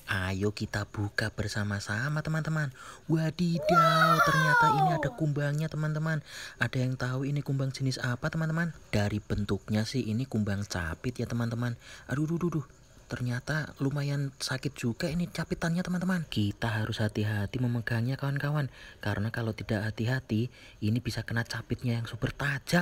Ayo kita buka bersama-sama teman-teman. Wadidaw, ternyata ini ada kumbangnya teman-teman. Ada yang tahu ini kumbang jenis apa teman-teman? Dari bentuknya sih ini kumbang capit ya teman-teman. Aduh, duh, duh, duh. Ternyata lumayan sakit juga ini capitannya teman-teman. Kita harus hati-hati memegangnya kawan-kawan. Karena kalau tidak hati-hati ini bisa kena capitnya yang super tajam.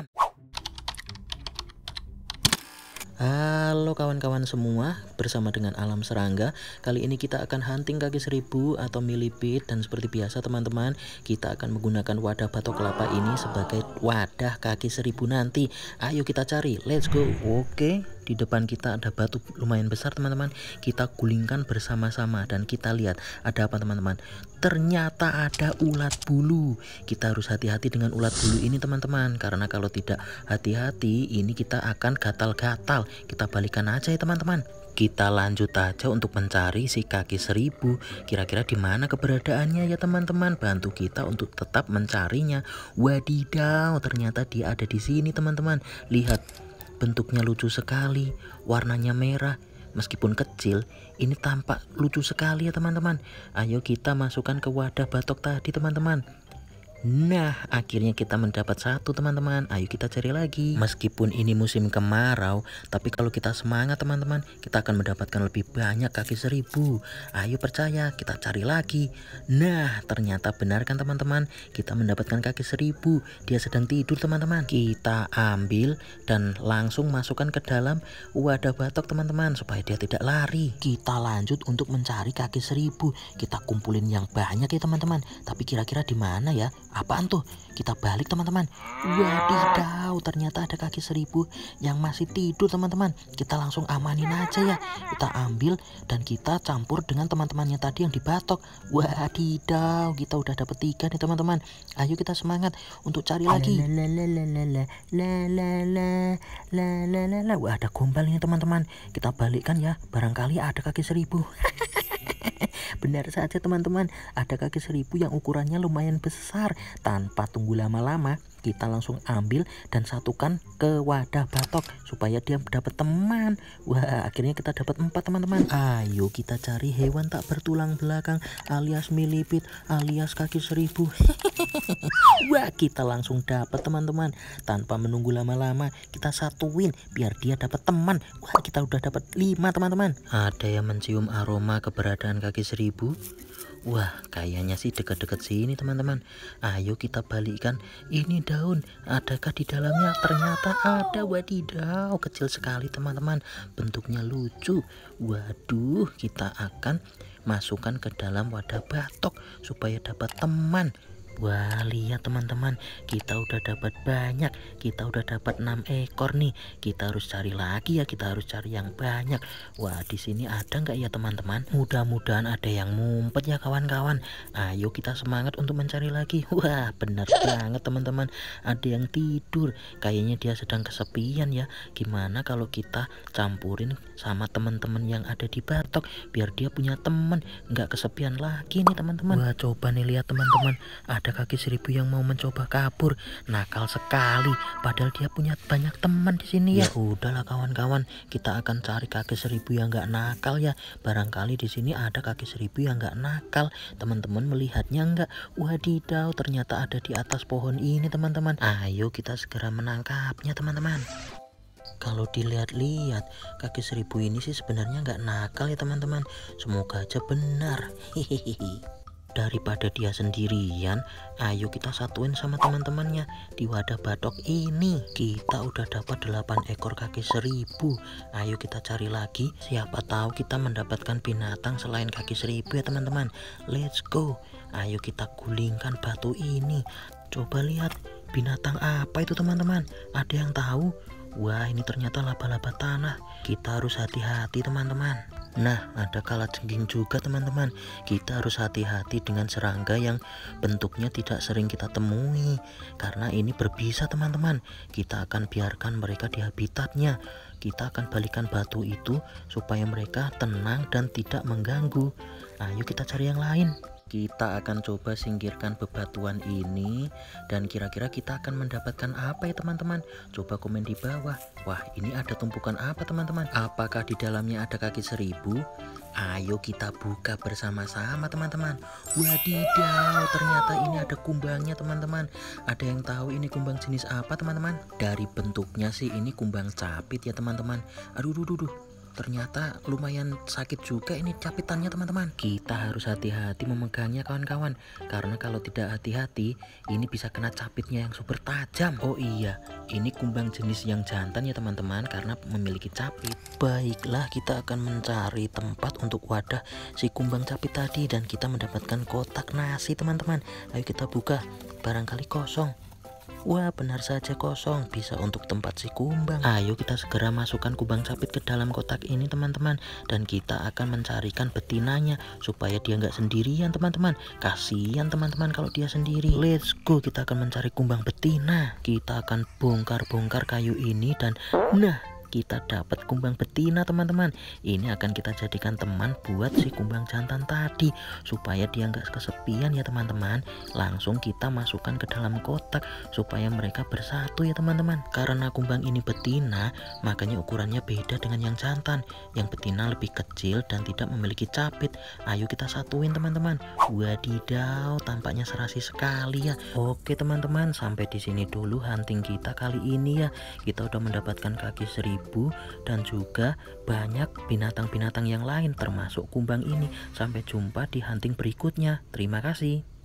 Halo kawan-kawan semua, bersama dengan Alam Serangga. Kali ini kita akan hunting kaki seribu atau millipede. Dan seperti biasa teman-teman, kita akan menggunakan wadah batok kelapa ini sebagai wadah kaki seribu nanti. Ayo kita cari, let's go. Oke, di depan kita ada batu lumayan besar teman-teman. Kita gulingkan bersama-sama dan kita lihat ada apa teman-teman. Ternyata ada ulat bulu. Kita harus hati-hati dengan ulat bulu ini teman-teman, karena kalau tidak hati-hati ini kita akan gatal-gatal. Kita balikan aja ya teman-teman. Kita lanjut aja untuk mencari si kaki seribu. Kira-kira di mana keberadaannya ya teman-teman. Bantu kita untuk tetap mencarinya. Wadidaw, ternyata dia ada di sini teman-teman. Lihat, bentuknya lucu sekali, warnanya merah. Meskipun kecil, ini tampak lucu sekali ya teman-teman. Ayo kita masukkan ke wadah batok tadi teman-teman. Nah, akhirnya kita mendapat satu teman-teman. Ayo kita cari lagi. Meskipun ini musim kemarau, tapi kalau kita semangat teman-teman, kita akan mendapatkan lebih banyak kaki seribu. Ayo percaya, kita cari lagi. Nah, ternyata benar kan teman-teman, kita mendapatkan kaki seribu. Dia sedang tidur teman-teman. Kita ambil dan langsung masukkan ke dalam wadah batok teman-teman, supaya dia tidak lari. Kita lanjut untuk mencari kaki seribu. Kita kumpulin yang banyak ya teman-teman. Tapi kira-kira di mana ya? Apaan tuh? Kita balik teman-teman. Wadidaw, ternyata ada kaki seribu yang masih tidur teman-teman. Kita langsung amanin aja ya. Kita ambil dan kita campur dengan teman-temannya tadi yang dibatok. Wadidaw, kita udah dapet 3 nih teman-teman. Ayo kita semangat untuk cari lagi. Wah, ada gombalnya teman-teman. Kita balikkan ya, barangkali ada kaki seribu. Benar saja teman-teman, ada kaki seribu yang ukurannya lumayan besar. Tanpa tunggu lama-lama, kita langsung ambil dan satukan ke wadah batok supaya dia dapat teman. Wah, akhirnya kita dapat 4 teman-teman. Ayo kita cari hewan tak bertulang belakang alias millipede alias kaki seribu. Wah, kita langsung dapat teman-teman. Tanpa menunggu lama-lama, kita satuin biar dia dapat teman. Wah, kita udah dapat 5 teman-teman. Ada yang mencium aroma keberadaan kaki seribu? Wah, kayaknya sih dekat-dekat sini teman-teman. Ayo kita balikkan. Ini daun, adakah di dalamnya? Ternyata ada. Wadidaw, kecil sekali teman-teman. Bentuknya lucu. Waduh, kita akan masukkan ke dalam wadah batok supaya dapat teman. Wah, lihat teman-teman, kita udah dapat banyak. Kita udah dapat 6 ekor nih. Kita harus cari lagi ya, kita harus cari yang banyak. Wah, di sini ada nggak ya teman-teman? Mudah-mudahan ada yang ngumpet ya kawan-kawan. Ayo kita semangat untuk mencari lagi. Wah, benar banget teman-teman. Ada yang tidur. Kayaknya dia sedang kesepian ya. Gimana kalau kita campurin sama teman-teman yang ada di batok biar dia punya teman, nggak kesepian lagi nih teman-teman. Wah, coba nih lihat teman-teman. Ada kaki seribu yang mau mencoba kabur. Nakal sekali, padahal dia punya banyak teman di sini ya. Udahlah kawan-kawan, kita akan cari kaki seribu yang nggak nakal ya. Barangkali di sini ada kaki seribu yang nggak nakal. Teman-teman melihatnya nggak? Wadidaw, ternyata ada di atas pohon ini teman-teman. Ayo kita segera menangkapnya teman-teman. Kalau dilihat-lihat, kaki seribu ini sih sebenarnya nggak nakal ya teman-teman. Semoga aja benar. Hehehe. Daripada dia sendirian, ayo kita satuin sama teman-temannya di wadah batok ini. Kita udah dapat 8 ekor kaki seribu. Ayo kita cari lagi, siapa tahu kita mendapatkan binatang selain kaki seribu ya teman-teman. Let's go. Ayo kita gulingkan batu ini. Coba lihat, binatang apa itu teman-teman? Ada yang tahu? Wah, ini ternyata laba-laba tanah. Kita harus hati-hati teman-teman. Nah, ada kalajengking juga teman-teman. Kita harus hati-hati dengan serangga yang bentuknya tidak sering kita temui, karena ini berbisa teman-teman. Kita akan biarkan mereka di habitatnya. Kita akan balikan batu itu supaya mereka tenang dan tidak mengganggu. Ayo kita cari yang lain. Kita akan coba singkirkan bebatuan ini, dan kira-kira kita akan mendapatkan apa ya teman-teman? Coba komen di bawah. Wah, ini ada tumpukan apa teman-teman? Apakah di dalamnya ada kaki seribu? Ayo kita buka bersama-sama teman-teman. Wadidaw, ternyata ini ada kumbangnya teman-teman. Ada yang tahu ini kumbang jenis apa teman-teman? Dari bentuknya sih ini kumbang capit ya teman-teman. Aduh, ternyata lumayan sakit juga ini capitannya teman-teman. Kita harus hati-hati memegangnya kawan-kawan, karena kalau tidak hati-hati ini bisa kena capitnya yang super tajam. Oh iya, ini kumbang jenis yang jantan ya teman-teman, karena memiliki capit. Baiklah, kita akan mencari tempat untuk wadah si kumbang capit tadi, dan kita mendapatkan kotak nasi teman-teman. Ayo kita buka, barangkali kosong. Wah, benar saja kosong, bisa untuk tempat si kumbang. Ayo kita segera masukkan kumbang capit ke dalam kotak ini teman-teman, dan kita akan mencarikan betinanya supaya dia nggak sendirian teman-teman. Kasihan teman-teman kalau dia sendiri. Let's go, kita akan mencari kumbang betina. Kita akan bongkar-bongkar kayu ini, dan nah, kita dapat kumbang betina teman-teman. Ini akan kita jadikan teman buat si kumbang jantan tadi, supaya dia nggak kesepian ya teman-teman. Langsung kita masukkan ke dalam kotak supaya mereka bersatu ya teman-teman. Karena kumbang ini betina, makanya ukurannya beda dengan yang jantan. Yang betina lebih kecil dan tidak memiliki capit. Ayo kita satuin teman-teman. Wadidaw, tampaknya serasi sekali ya. Oke teman-teman, sampai di sini dulu hunting kita kali ini ya. Kita udah mendapatkan kaki seribu dan juga banyak binatang-binatang yang lain termasuk kumbang ini. Sampai jumpa di hunting berikutnya. Terima kasih.